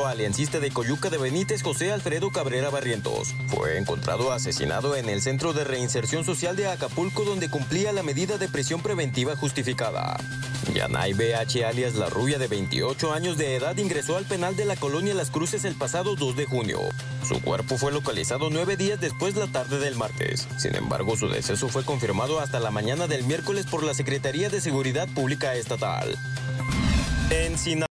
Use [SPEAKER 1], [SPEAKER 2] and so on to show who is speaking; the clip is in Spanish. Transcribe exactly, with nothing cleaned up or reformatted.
[SPEAKER 1] candidato a aliancista de Coyuca de Benítez, José Alfredo Cabrera Barrientos, fue encontrado asesinado en el Centro de Reinserción Social de Acapulco, donde cumplía la medida de prisión preventiva justificada. Yanay B H, alias La Rubia, de veintiocho años de edad, ingresó al penal de la colonia Las Cruces el pasado dos de junio. Su cuerpo fue localizado nueve días después, la tarde del martes. Sin embargo, su deceso fue confirmado hasta la mañana del miércoles por la Secretaría de Seguridad Pública Estatal. En Sinaloa.